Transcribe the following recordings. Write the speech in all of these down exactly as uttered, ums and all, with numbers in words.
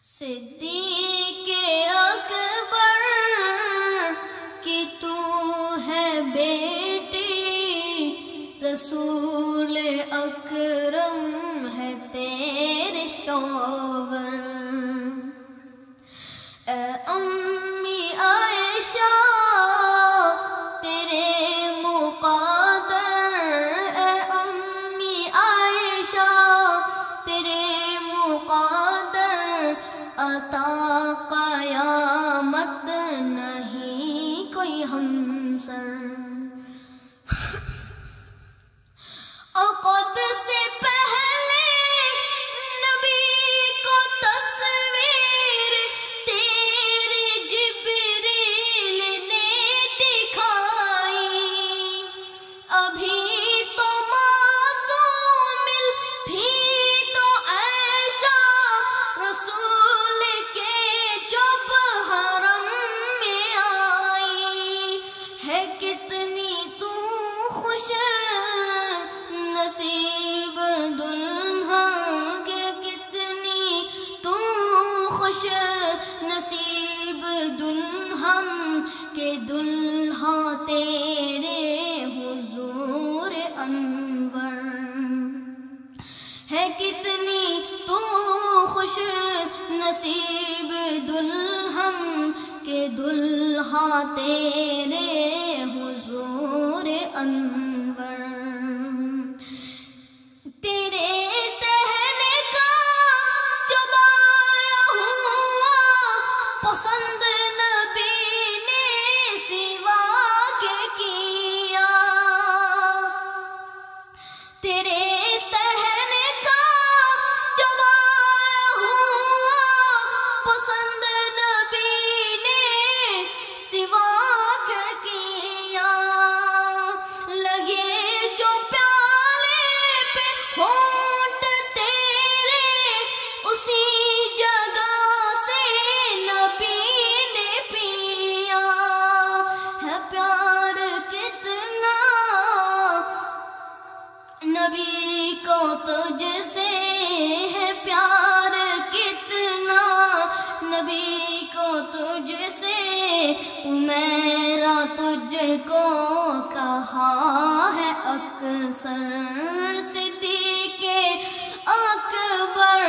صدیق اکبر کی تو ہے بیٹی، رسول اکرم ہے تیرے شوہر۔ اے امی عائشہ تیرے مقدر، اے امی عائشہ تیرے مقدر، عطا قیامت نہیں کوئی ہمسر۔ عقد سے پہلے نبی کو تصویر تیری جبریل نے دکھائی، ابھی تو معصوم تھی تو عائشہ رسول کے جب حرم میں آئی، ہے کتنی تو خوش نصیب دلہن کے، کتنی تو خوش نصیب دلہن کے، دلہا تیرے حضور انور۔ ہے کتنی تو خوش نصیب دلہن کے، دلہا تیرے حضور انور۔ تیرے کہنے کا جب آیا ہوا پسند، نبی نے سوا کے کیا۔ تیرے کہنے کا جب آیا ہوا پسند، نبی نے سوا کے کیا۔ لگے جو پیالے پہ ہونٹ تیرے، اسی جگہ سے نبی نے پیا۔ ہے پیار کتنا نبی کو تجھ سے، ہے پیار کتنا نبی کو تجھ سے، میرا تجھ کو کہا ہے اکثر۔ صدیق اکبر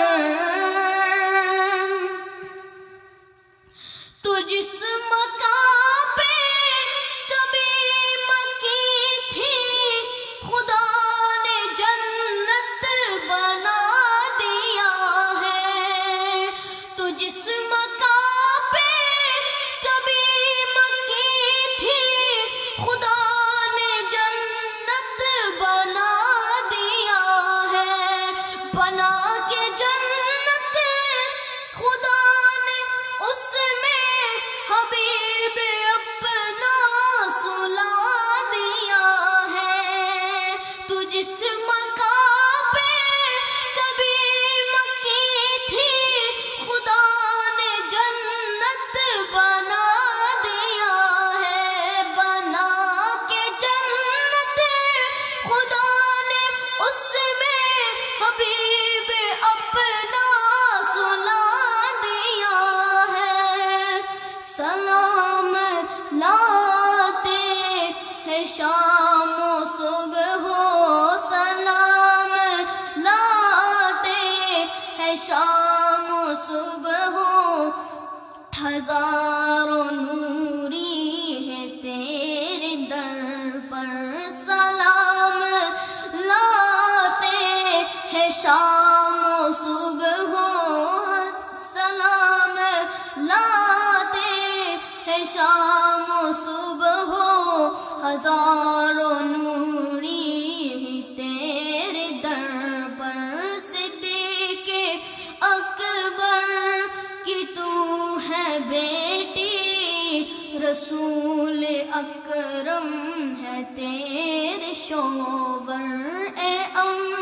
تو جس مقام پہ کبھی مکی تھی، خدا نے جنت بنا دیا ہے۔ تو جس مقام پہ کبھی مکی تھی، خدا نے جنت بنا دیا ہے۔ بنا کے جنت خدا نے اس میں حبیب اپنا سلا دیا ہے۔ تو جس مقام پہ کبھی مکی تھی، خدا نے جنت بنا دیا ہے۔ بنا کے جنت خدا نے اس میں حبیب اپنا سلا دیا ہے۔ سلام لاتے ہیں شام و صبح ہو، سلام لاتے ہیں شام و صبح ہو، ہزاروں نوری ہے تیرے در پر۔ سلام لاتے ہیں شام و صبح ہو، سلام لاتے ہیں شام و صبح ہو، ہزاروں نوری ہے تیرے در پر۔ صدیق اکبر کی تو ہے بیٹی، رسول اکرم ہے تیرے شوہر۔ اے ام